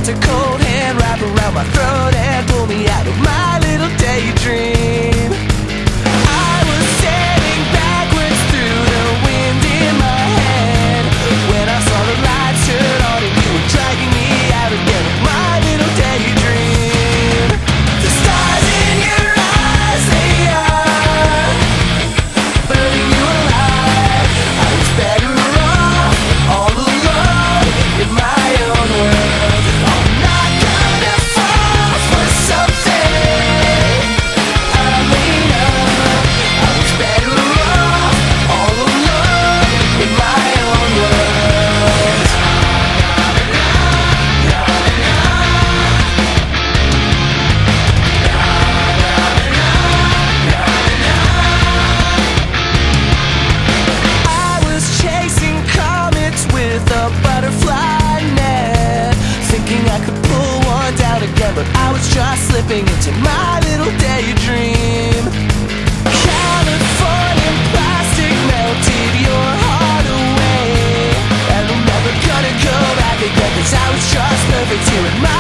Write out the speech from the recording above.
a cold hand wrap around my throat and pull me out of my little daydream. I was sailing backwards through the wind in my head when I saw the lights turn on and you were dragging me out again of my little daydream. The stars in your eyes, they are burning you alive. I was better off all alone in my own world. I'm not gonna fall for something I made up. I was better off all alone in my own world. I was chasing comets with a butterfly net, thinking I could pull one down again, but I was just slipping into my little daydream. Californian plastic melted your heart away, and I'm never gonna go back again, 'cause I was just perfect here in my